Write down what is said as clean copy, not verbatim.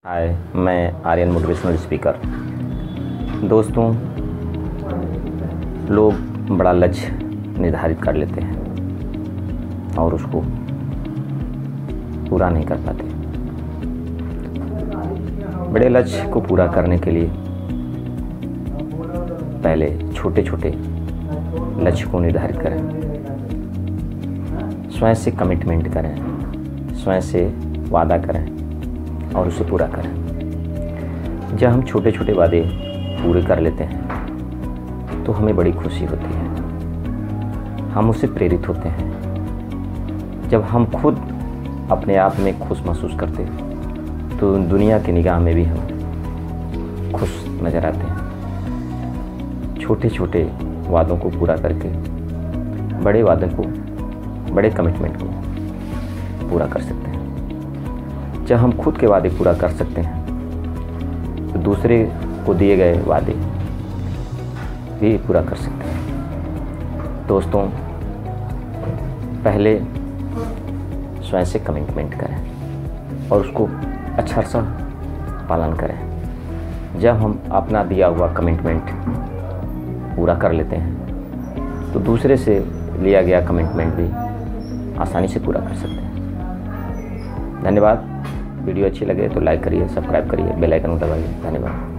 हाय, मैं Aryan motivational speaker. दोस्तों, लोग बड़ा लक्ष्य निर्धारित कर लेते हैं और उसको पूरा नहीं कर पाते। बड़े लक्ष्य को पूरा करने के लिए पहले छोटे छोटे लक्ष्य को निर्धारित करें, स्वयं से कमिटमेंट करें, स्वयं से वादा करें और उसे पूरा करें। जब हम छोटे छोटे वादे पूरे कर लेते हैं तो हमें बड़ी खुशी होती है, हम उससे प्रेरित होते हैं। जब हम खुद अपने आप में खुश महसूस करते हैं तो दुनिया की निगाह में भी हम खुश नज़र आते हैं। छोटे छोटे वादों को पूरा करके बड़े वादों को, बड़े कमिटमेंट को पूरा कर सकते हैं। जब हम खुद के वादे पूरा कर सकते हैं तो दूसरे को दिए गए वादे भी पूरा कर सकते हैं। दोस्तों, पहले स्वयं से कमिटमेंट करें और उसको अच्छा सा पालन करें। जब हम अपना दिया हुआ कमिटमेंट पूरा कर लेते हैं तो दूसरे से लिया गया कमिटमेंट भी आसानी से पूरा कर सकते हैं। धन्यवाद। वीडियो अच्छी लगे तो लाइक करिए, सब्सक्राइब करिए, बेल आइकन दबाइए। धन्यवाद।